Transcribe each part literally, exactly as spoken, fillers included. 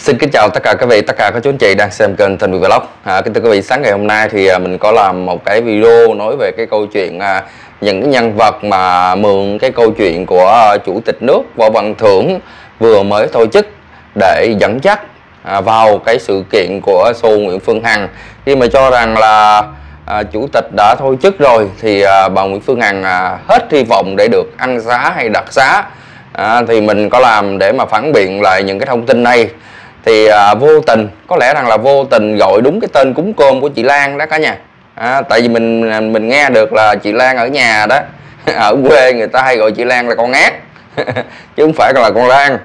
Xin kính chào tất cả các vị, tất cả các chú anh chị đang xem kênh Thành Việt Vlog. À, kính thưa quý vị, sáng ngày hôm nay thì mình có làm một cái video nói về cái câu chuyện à, những cái nhân vật mà mượn cái câu chuyện của Chủ tịch nước Võ Văn Thưởng vừa mới thôi chức để dẫn dắt à, vào cái sự kiện của show Nguyễn Phương Hằng, khi mà cho rằng là à, Chủ tịch đã thôi chức rồi thì à, bà Nguyễn Phương Hằng à, hết hy vọng để được ăn xá hay đặc xá. À, thì mình có làm để mà phản biện lại những cái thông tin này. Thì à, vô tình, có lẽ rằng là vô tình gọi đúng cái tên cúng cơm của chị Lan đó cả nhà. À, tại vì mình mình nghe được là chị Lan ở nhà đó, ở quê người ta hay gọi chị Lan là con ác chứ không phải là con Lan.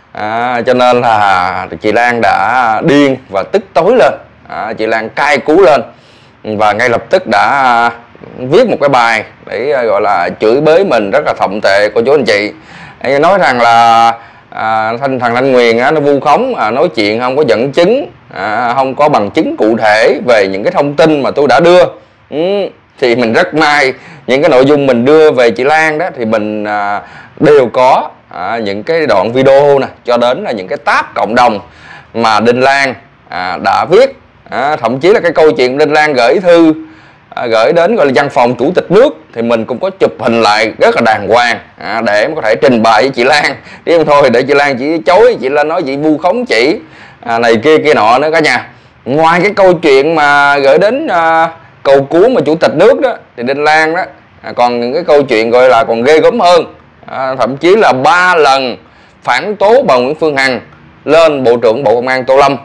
À, cho nên là chị Lan đã điên và tức tối lên. À, chị Lan cay cú lên và ngay lập tức đã viết một cái bài để gọi là chửi bới mình rất là thậm tệ cô chú anh chị. Nói rằng là À, thanh thằng Thanh Nguyền á, nó vu khống, à, nói chuyện không có dẫn chứng, à, không có bằng chứng cụ thể về những cái thông tin mà tôi đã đưa. Ừ, thì mình rất may những cái nội dung mình đưa về chị Lan đó thì mình à, đều có à, những cái đoạn video nè, cho đến là những cái tab cộng đồng mà Đinh Lan à, đã viết, à, thậm chí là cái câu chuyện Đinh Lan gửi thư À, gửi đến gọi là văn phòng Chủ tịch nước thì mình cũng có chụp hình lại rất là đàng hoàng à, để có thể trình bày với chị Lan, chứ không thôi để chị Lan chỉ chối, chị Lan nói chị vu khống chỉ à, này kia kia nọ nữa cả nhà. Ngoài cái câu chuyện mà gửi đến à, cầu cứu mà Chủ tịch nước đó thì Đinh Lan đó à, còn những cái câu chuyện gọi là còn ghê gớm hơn, à, thậm chí là ba lần phản tố bà Nguyễn Phương Hằng lên Bộ trưởng Bộ Công an Tô Lâm.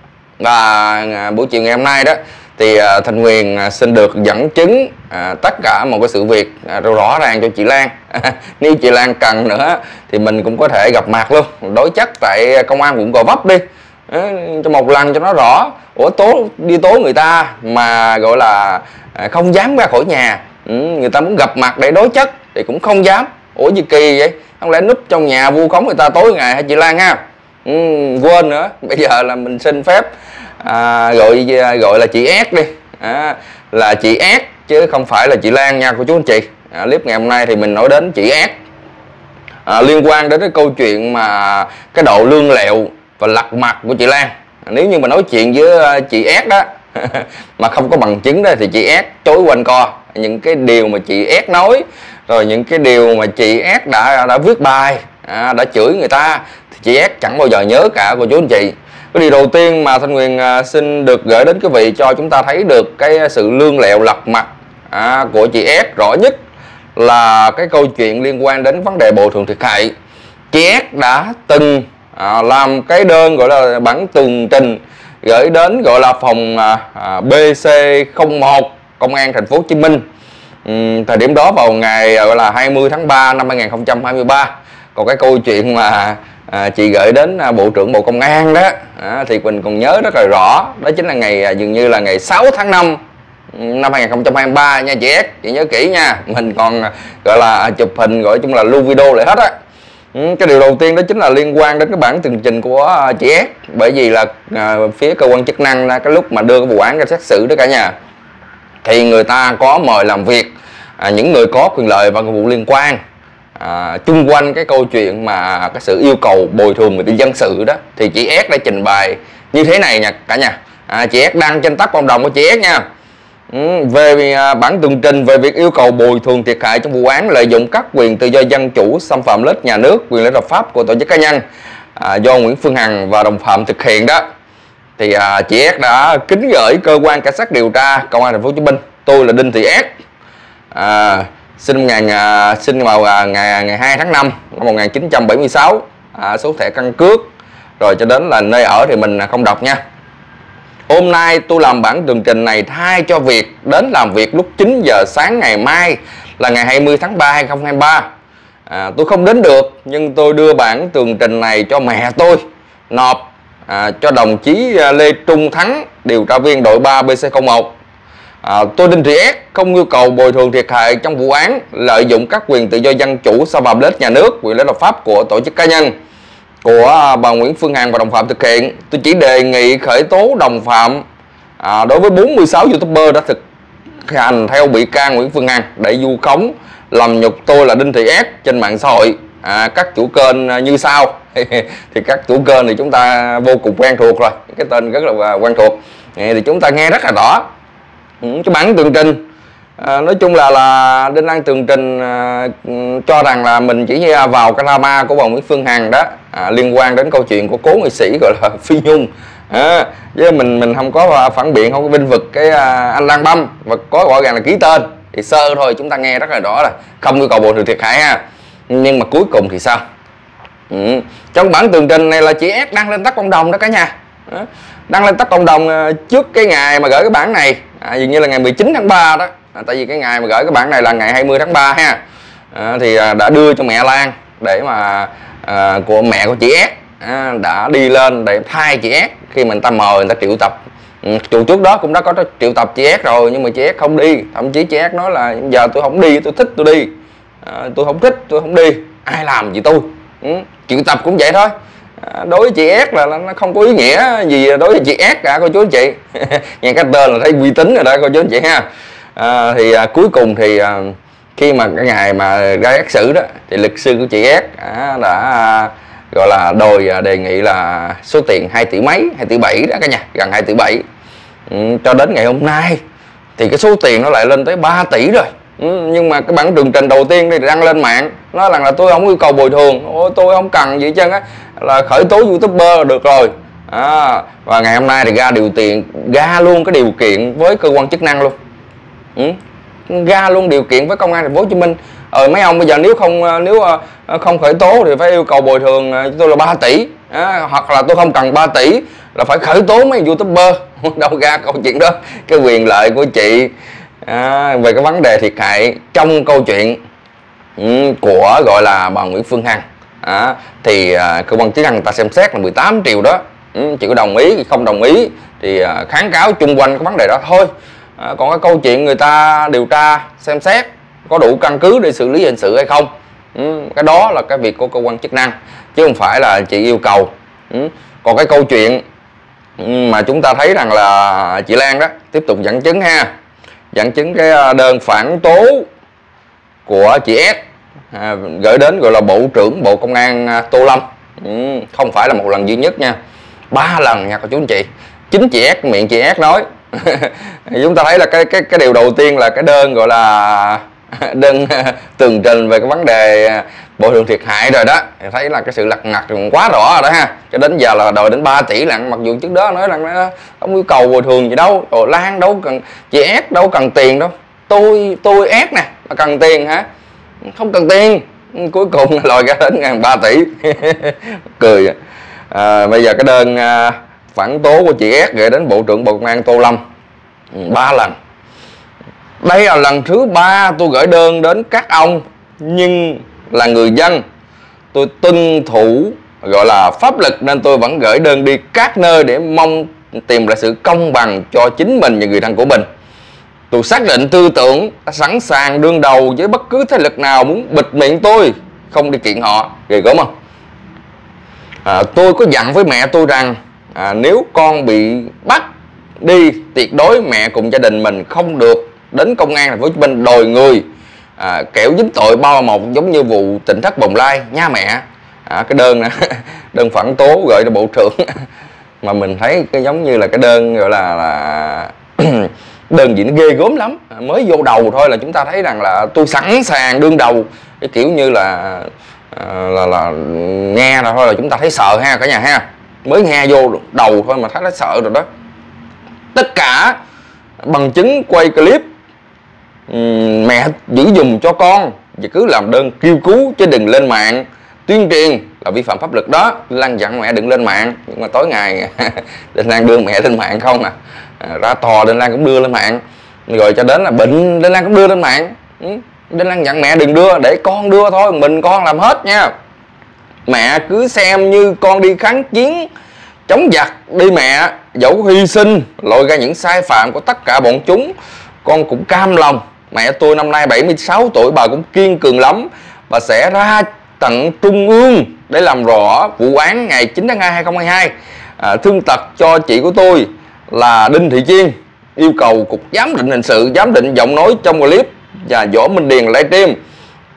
Và à, buổi chiều ngày hôm nay đó thì à, Thanh Nguyền à, xin được dẫn chứng à, tất cả một cái sự việc à, rõ ràng cho chị Lan. Nếu chị Lan cần nữa thì mình cũng có thể gặp mặt luôn, đối chất tại công an quận Gò Vấp đi, à, cho một lần cho nó rõ. Ủa tố đi tố người ta mà gọi là à, không dám ra khỏi nhà, ừ, người ta muốn gặp mặt để đối chất thì cũng không dám. Ủa gì kỳ vậy, không lẽ núp trong nhà vu khống người ta tối ngày hả chị Lan ha? Ừ, quên nữa, bây giờ là mình xin phép À, gọi gọi là chị ét đi, à, là chị ét chứ không phải là chị Lan nha cô chú anh chị. À, clip ngày hôm nay thì mình nói đến chị ét à, liên quan đến cái câu chuyện mà cái độ lương lẹo và lật mặt của chị Lan. À, nếu như mà nói chuyện với chị ét đó mà không có bằng chứng đó thì chị ét chối quanh co những cái điều mà chị ét nói, rồi những cái điều mà chị ét đã đã viết bài, à, đã chửi người ta thì chị ét chẳng bao giờ nhớ cả cô chú anh chị. Cái điều đầu tiên mà Thanh Nguyền à, xin được gửi đến quý vị cho chúng ta thấy được cái sự lương lẹo lật mặt à, của chị ét rõ nhất là cái câu chuyện liên quan đến vấn đề bồi thường thiệt hại. Chị ét đã từng à, làm cái đơn gọi là bản tường trình gửi đến gọi là phòng à, à, bê xê không một Công an Thành phố Hồ Chí Minh. Uhm, thời điểm đó vào ngày gọi là hai mươi tháng ba năm hai nghìn không trăm hai mươi ba. Còn cái câu chuyện mà À, chị gửi đến à, Bộ trưởng Bộ Công an đó à, thì mình còn nhớ rất là rõ, đó chính là ngày à, dường như là ngày sáu tháng năm năm hai nghìn không trăm hai mươi ba nha chị ét, chị nhớ kỹ nha. Mình còn à, gọi là chụp hình, gọi chung là lưu video lại hết á. Ừ, cái điều đầu tiên đó chính là liên quan đến cái bản tường trình của à, chị ét, bởi vì là à, phía cơ quan chức năng à, cái lúc mà đưa cái vụ án ra xét xử đó cả nhà thì người ta có mời làm việc à, những người có quyền lợi và nghĩa vụ liên quan. À, chung quanh cái câu chuyện mà cái sự yêu cầu bồi thường về dân sự đó thì chị ét đã trình bày như thế này nha cả nhà. À, chị ét đăng trên tab cộng đồng của chị ét nha. Ừ, về à, bản tường trình về việc yêu cầu bồi thường thiệt hại trong vụ án lợi dụng các quyền tự do dân chủ, xâm phạm lợi ích nhà nước, quyền lợi ích hợp pháp của tổ chức cá nhân à, do Nguyễn Phương Hằng và đồng phạm thực hiện đó, thì à, chị ét đã kính gửi cơ quan cảnh sát điều tra Công an Thành phố Hồ Chí Minh. Tôi là Đinh Thị ét. À, sinh ngày à, sinh vào à, ngày ngày hai tháng năm năm một nghìn chín trăm bảy mươi sáu, à, số thẻ căn cước rồi cho đến là nơi ở thì mình không đọc nha. Hôm nay tôi làm bản tường trình này thay cho việc đến làm việc lúc chín giờ sáng ngày mai là ngày hai mươi tháng ba hai nghìn không trăm hai mươi ba. À, tôi không đến được nhưng tôi đưa bản tường trình này cho mẹ tôi nộp à, cho đồng chí Lê Trung Thắng, điều tra viên đội ba bê xê không một. À, tôi Đinh Thị ét không yêu cầu bồi thường thiệt hại trong vụ án lợi dụng các quyền tự do dân chủ, xâm phạm lợi ích nhà nước, quyền lợi ích hợp pháp của tổ chức cá nhân của bà Nguyễn Phương Hằng và đồng phạm thực hiện. Tôi chỉ đề nghị khởi tố đồng phạm à, đối với bốn mươi sáu YouTuber đã thực hành theo bị can Nguyễn Phương Hằng để vu khống, làm nhục tôi là Đinh Thị ét trên mạng xã hội. à, các chủ kênh như sau. Thì các chủ kênh thì chúng ta vô cùng quen thuộc rồi, cái tên rất là quen thuộc, thì chúng ta nghe rất là rõ. Cái bản tường trình à, nói chung là là Đinh Lan tường trình à, cho rằng là mình chỉ vào cái drama của bà Nguyễn Phương Hằng đó, à, liên quan đến câu chuyện của cố nghệ sĩ gọi là Phi Nhung, à, với mình mình không có phản biện, không có binh vực cái à, anh Lan Băm, và có rõ ràng là ký tên thì sơ thôi, chúng ta nghe rất là rõ là không yêu cầu bồi thường thiệt hại ha. Nhưng mà cuối cùng thì sao? Ừ. Trong bản tường trình này là chị S đăng lên tắt cộng đồng đó cả nhà, đó. Đăng lên tắt cộng đồng trước cái ngày mà gửi cái bản này, à, dường như là ngày mười chín tháng ba đó, à, tại vì cái ngày mà gửi cái bản này là ngày hai mươi tháng ba ha, à, thì à, đã đưa cho mẹ Lan để mà à, của mẹ của chị S à, đã đi lên để thay chị S khi mình ta mời người ta triệu tập. Ừ, trước đó cũng đã có triệu tập chị S rồi, nhưng mà chị S không đi, thậm chí chị S nói là giờ tôi không đi, tôi thích tôi đi, à, tôi không thích tôi không đi, ai làm gì tôi. Ừ, triệu tập cũng vậy thôi. À, đối với chị S là, là nó không có ý nghĩa gì đối với chị S cả cô chú anh chị. Nghe cái tên là thấy uy tín rồi đó cô chú anh chị ha. À, thì à, cuối cùng thì à, khi mà cái ngày mà ra xét xử đó thì luật sư của chị S à, đã à, gọi là đòi à, đề nghị là số tiền hai tỷ mấy, hai tỷ bảy đó cả nhà, gần hai tỷ bảy. Ừ, cho đến ngày hôm nay thì cái số tiền nó lại lên tới ba tỷ rồi. Ừ, nhưng mà cái bản tường trình đầu tiên thì đăng lên mạng nói rằng là tôi không yêu cầu bồi thường, ôi tôi không cần gì hết trơn á, là khởi tố youtuber là được rồi. À, và ngày hôm nay thì ra điều tiền ra luôn cái điều kiện với cơ quan chức năng luôn. Ừ, ra luôn điều kiện với công an thành phố Hồ Chí Minh. Ờ mấy ông bây giờ nếu không nếu không khởi tố thì phải yêu cầu bồi thường tôi là ba tỷ, à, hoặc là tôi không cần ba tỷ là phải khởi tố mấy youtuber. Đâu ra câu chuyện đó. Cái quyền lợi của chị à, về cái vấn đề thiệt hại trong câu chuyện ừ, của gọi là bà Nguyễn Phương Hằng à, thì à, cơ quan chức năng người ta xem xét là mười tám triệu đó. Ừ, chị có đồng ý thì không đồng ý thì à, kháng cáo chung quanh cái vấn đề đó thôi. À, còn cái câu chuyện người ta điều tra xem xét có đủ căn cứ để xử lý hình sự hay không, ừ, cái đó là cái việc của cơ quan chức năng chứ không phải là chị yêu cầu. Ừ, còn cái câu chuyện ừ, mà chúng ta thấy rằng là chị Lan đó tiếp tục dẫn chứng ha, dẫn chứng cái đơn phản tố của chị S à, gửi đến gọi là Bộ trưởng Bộ Công an Tô Lâm. Ừ, không phải là một lần duy nhất nha, ba lần nha cô chú anh chị. Chính chị S, miệng chị S nói. Chúng ta thấy là cái cái cái điều đầu tiên là cái đơn gọi là đơn tường trình về cái vấn đề bồi thường thiệt hại rồi đó, thấy là cái sự lật ngặt quá rõ rồi đó ha, cho đến giờ là đòi đến ba tỷ lận, mặc dù trước đó nói rằng không yêu cầu bồi thường gì đâu. Rồi Lan đâu cần, chị S đâu cần tiền đâu, tôi tôi S nè mà cần tiền hả, không cần tiền. Cuối cùng lòi ra đến ngàn ba tỷ. Cười. À, bây giờ cái đơn phản tố của chị S gửi đến Bộ trưởng Bộ Công an Tô Lâm ba lần. Đây là lần thứ ba tôi gửi đơn đến các ông, nhưng là người dân, tôi tuân thủ gọi là pháp luật nên tôi vẫn gửi đơn đi các nơi để mong tìm lại sự công bằng cho chính mình và người thân của mình. Tôi xác định tư tưởng sẵn sàng đương đầu với bất cứ thế lực nào muốn bịt miệng tôi, không đi kiện họ. Ghê gớm không? À, tôi có dặn với mẹ tôi rằng à, nếu con bị bắt đi, tuyệt đối mẹ cùng gia đình mình không được đến công an thành phố Hồ Chí Minh đòi người à, kẻo dính tội bao một giống như vụ Tỉnh Thất Bồng Lai nha mẹ. À, cái đơn này, đơn phản tố gửi cho bộ trưởng mà mình thấy cái giống như là cái đơn gọi là, là đơn gì nó ghê gớm lắm. Mới vô đầu thôi là chúng ta thấy rằng là tôi sẵn sàng đương đầu, cái kiểu như là là, là nghe rồi thôi là chúng ta thấy sợ ha cả nhà ha. Mới nghe vô đầu thôi mà thấy nó sợ rồi đó. Tất cả bằng chứng quay clip uhm, mẹ giữ dùm cho con và cứ làm đơn kêu cứu chứ đừng lên mạng tuyên truyền là vi phạm pháp luật đó. Lan dặn mẹ đừng lên mạng, nhưng mà tối ngày Đinh Lan đưa mẹ lên mạng không à, à ra tòa Đinh Lan cũng đưa lên mạng, rồi cho đến là bệnh Đinh Lan cũng đưa lên mạng. ừ. Đinh Lan dặn mẹ đừng đưa, để con đưa thôi, mình con làm hết nha. Mẹ cứ xem như con đi kháng chiến chống giặc đi mẹ, dẫu hy sinh lội ra những sai phạm của tất cả bọn chúng, con cũng cam lòng. Mẹ tôi năm nay bảy mươi sáu tuổi, bà cũng kiên cường lắm, và sẽ ra tận trung ương để làm rõ vụ án ngày chín tháng hai hai không hai hai à, thương tật cho chị của tôi là Đinh Thị Chiên, yêu cầu cục giám định hình sự giám định giọng nói trong clip và Võ Minh Điền livestream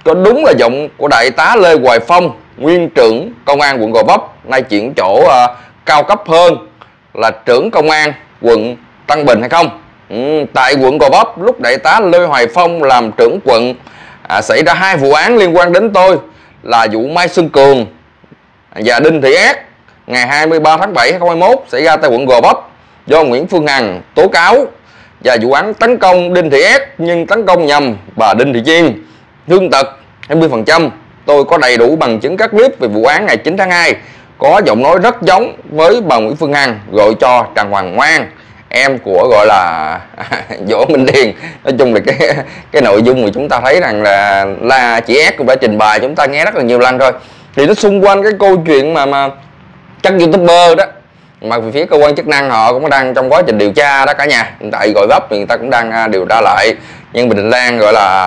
có đúng là giọng của đại tá Lê Hoài Phong, nguyên trưởng công an quận Gò Vấp, nay chuyển chỗ uh, cao cấp hơn là trưởng công an quận Tân Bình hay không? Ừ, tại quận Gò Vấp, lúc đại tá Lê Hoài Phong làm trưởng quận à, xảy ra hai vụ án liên quan đến tôi, là vụ Mai Xuân Cường và Đinh Thị Ét ngày hai mươi ba tháng bảy năm hai nghìn không trăm hai mươi mốt xảy ra tại quận Gò Vấp do Nguyễn Phương Hằng tố cáo, và vụ án tấn công Đinh Thị Ét nhưng tấn công nhầm bà Đinh Thị Chiên, thương tật hai mươi phần trăm. Tôi có đầy đủ bằng chứng các clip về vụ án ngày chín tháng hai, có giọng nói rất giống với bà Nguyễn Phương Hằng gọi cho Trần Hoàng Ngoan, em của gọi là Võ Minh Điền. Nói chung là cái cái nội dung mà chúng ta thấy rằng là là chị ét cũng đã trình bày chúng ta nghe rất là nhiều lần rồi. Thì nó xung quanh cái câu chuyện mà mà chắc youtuber đó, mà về phía cơ quan chức năng họ cũng đang trong quá trình điều tra đó cả nhà. Tại Gò Vấp thì người ta cũng đang điều tra lại, nhưng Bình Định Lan gọi là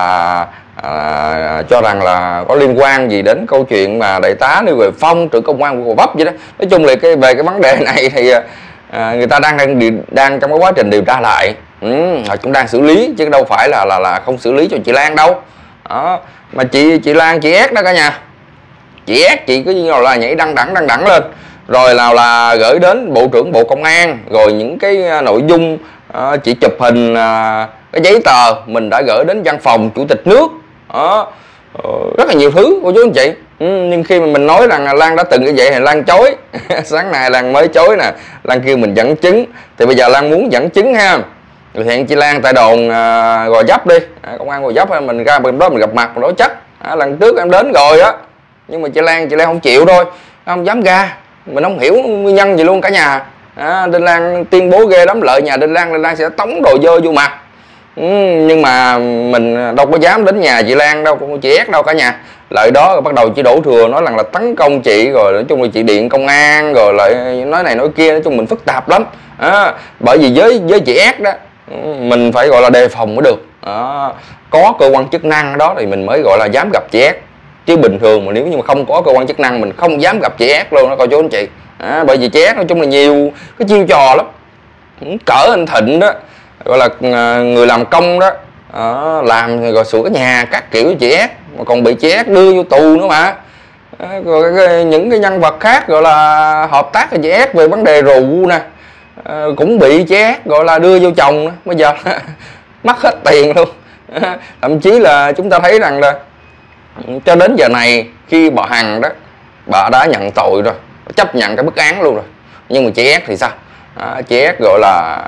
à, cho rằng là có liên quan gì đến câu chuyện mà đại tá Lê Hoài Phong trưởng công an của Gò Vấp vậy đó. Nói chung là cái về cái vấn đề này thì à, người ta đang đang điều, đang trong cái quá trình điều tra lại, ừ, họ cũng đang xử lý chứ đâu phải là là là không xử lý cho chị Lan đâu. Đó. Mà chị chị Lan chị ét đó cả nhà, chị ét chị cứ như là nhảy đăng đẳng đăng đẳng lên, rồi nào là gửi đến Bộ trưởng Bộ Công an, rồi những cái nội dung uh, chị chụp hình uh, cái giấy tờ mình đã gửi đến văn phòng Chủ tịch nước, uh, uh, rất là nhiều thứ cô chú anh chị. Ừ, nhưng khi mà mình nói rằng Lan đã từng như vậy thì Lan chối. Sáng nay Lan mới chối nè, Lan kêu mình dẫn chứng, thì bây giờ Lan muốn dẫn chứng ha. Rồi hẹn chị Lan tại đồn uh, Gò Vấp đi, à, công an Gò Vấp mình ra bên đó mình gặp mặt, mình đối chất. À, lần trước em đến rồi á, nhưng mà chị Lan chị Lan không chịu thôi, không dám ra. Mình không hiểu nguyên nhân gì luôn cả nhà. À, Đinh Lan tuyên bố ghê lắm, lợi nhà Đinh Lan, Đinh Lan sẽ tống đồ dơ vô mặt. Ừ, nhưng mà mình đâu có dám đến nhà chị Lan đâu, cũng chị ét đâu cả nhà. Lợi đó rồi bắt đầu chị đổ thừa nói rằng là tấn công chị, rồi nói chung là chị điện công an, rồi lại nói này nói kia, nói chung mình phức tạp lắm. À, bởi vì với với chị ét đó mình phải gọi là đề phòng mới được. À, có cơ quan chức năng đó thì mình mới gọi là dám gặp chị ét, chứ bình thường mà nếu như mà không có cơ quan chức năng mình không dám gặp chị ét luôn đó coi chú anh chị. À, bởi vì chị ét nói chung là nhiều cái chiêu trò lắm, cỡ anh Thịnh đó gọi là người làm công đó, à, làm rồi sửa nhà các kiểu chị ét mà còn bị chị ét đưa vô tù nữa mà. À, rồi cái, những cái nhân vật khác gọi là hợp tác với chị ét về vấn đề rượu nè, à, cũng bị chị ét gọi là đưa vô chồng nữa. Bây giờ mất hết tiền luôn. À, thậm chí là chúng ta thấy rằng là cho đến giờ này khi bà Hằng đó bà đã nhận tội rồi, chấp nhận cái mức án luôn rồi, nhưng mà chị ét thì sao? À, chị ét gọi là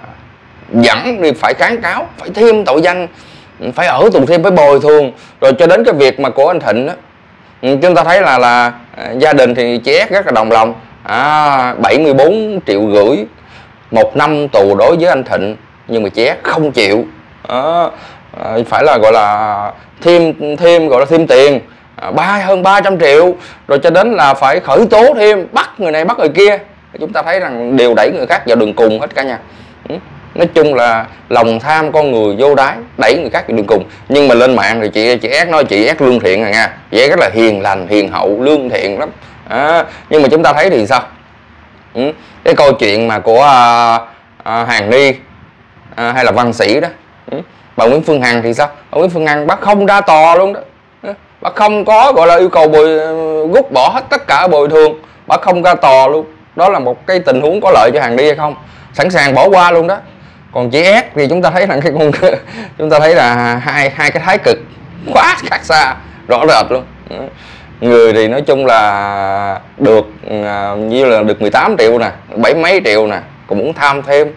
vẫn đi phải kháng cáo, phải thêm tội danh, phải ở tù thêm, phải bồi thường, rồi cho đến cái việc mà của anh Thịnh đó, chúng ta thấy là là gia đình thì chị ét rất là đồng lòng. À, bảy mươi bốn triệu rưỡi một năm tù đối với anh Thịnh, nhưng mà chị ét không chịu. À, phải là gọi là thêm thêm gọi là thêm tiền, à, ba hơn ba trăm triệu, rồi cho đến là phải khởi tố thêm, bắt người này bắt người kia. Chúng ta thấy rằng đều đẩy người khác vào đường cùng hết cả nhà. Ừ. Nói chung là lòng tham con người vô đáy, đẩy người khác vào đường cùng. Nhưng mà lên mạng thì chị chị ét nói chị ét lương thiện rồi nha, chị ét rất là hiền lành, hiền hậu, lương thiện lắm. À, nhưng mà chúng ta thấy thì sao? Ừ. Cái câu chuyện mà của à, à, Hàn Ni à, hay là Văn Sĩ đó, ừ. Bà Nguyễn Phương Hằng thì sao? Bà Nguyễn Phương Hằng bác không ra tòa luôn đó, bác không có gọi là yêu cầu bồi rút bỏ hết tất cả bồi thường, bác không ra tòa luôn. Đó là một cái tình huống có lợi cho Hàn Ni hay không? Sẵn sàng bỏ qua luôn đó. Còn chị ét thì chúng ta thấy rằng cái con chúng ta thấy là hai hai cái thái cực quá khác xa, rõ rệt luôn. Người thì nói chung là được như là được mười tám triệu nè, bảy mấy triệu nè, còn muốn tham thêm.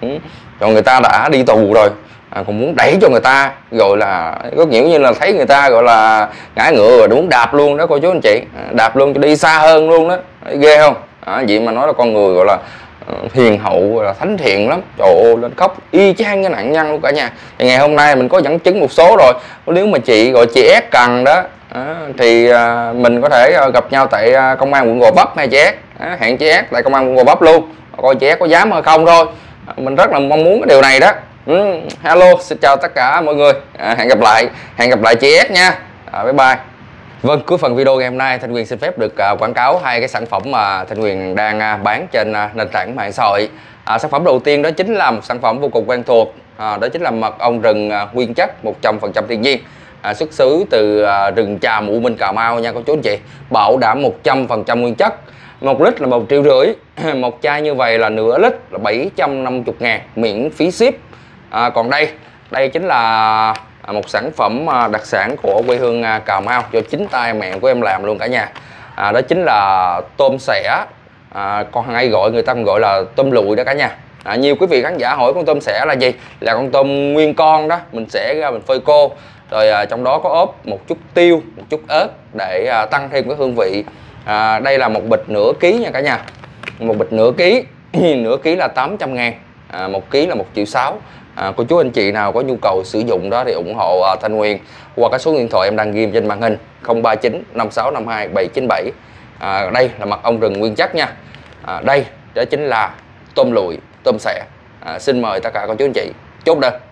Còn người ta đã đi tù rồi, à, còn muốn đẩy cho người ta, gọi là có kiểu như là thấy người ta gọi là ngã ngựa rồi muốn đạp luôn đó cô chú anh chị, đạp luôn cho đi xa hơn luôn đó. Ghê không? À, vậy mà nói là con người gọi là uh, hiền hậu, là thánh thiện lắm. Trời ơi, lên khóc y chang cái nạn nhân luôn cả nhà. Thì ngày hôm nay mình có dẫn chứng một số rồi. Nếu mà chị gọi chị ét cần đó, à, thì uh, mình có thể uh, gặp nhau tại uh, công an quận Gò Vấp hay chị ét, à, hẹn chị ét tại công an quận Gò Vấp luôn, coi chị ét có dám hay không thôi. À, mình rất là mong muốn cái điều này đó. Ừ, hello, xin chào tất cả mọi người, à, hẹn gặp lại, hẹn gặp lại chị ét nha. À, bye bye. Vâng, cuối phần video ngày hôm nay Thanh Huyền xin phép được uh, quảng cáo hai cái sản phẩm mà Thanh Huyền đang uh, bán trên uh, nền tảng mạng xã hội. Uh, sản phẩm đầu tiên đó chính là một sản phẩm vô cùng quen thuộc, uh, đó chính là mật ong rừng uh, nguyên chất một trăm phần trăm thiên nhiên. à, xuất xứ từ à, rừng tràm U Minh Cà Mau nha cô chú anh chị, bảo đảm một trăm phần trăm nguyên chất. Một lít là một triệu rưỡi, một chai như vậy là nửa lít là bảy trăm năm mươi ngàn miễn phí ship. À, còn đây đây chính là một sản phẩm đặc sản của quê hương Cà Mau do chính tay mẹ của em làm luôn cả nhà. À, đó chính là tôm xẻ, à, còn hay gọi người ta còn gọi là tôm lụi đó cả nhà. À, nhiều quý vị khán giả hỏi con tôm xẻ là gì, là con tôm nguyên con đó, mình xẻ ra mình phơi khô rồi à, trong đó có ốp một chút tiêu, một chút ớt để à, tăng thêm cái hương vị. À, đây là một bịch nửa ký nha cả nhà, một bịch nửa ký nửa ký là tám trăm ngàn, à, một ký là một triệu sáu. À, cô chú anh chị nào có nhu cầu sử dụng đó thì ủng hộ à, Thanh Nguyên qua cái số điện thoại em đang ghi trên màn hình không ba chín năm sáu năm hai bảy chín bảy. À, đây là mật ong rừng nguyên chất nha. À, đây đó chính là tôm lụi, tôm xẻ. À, xin mời tất cả cô chú anh chị chốt đơn.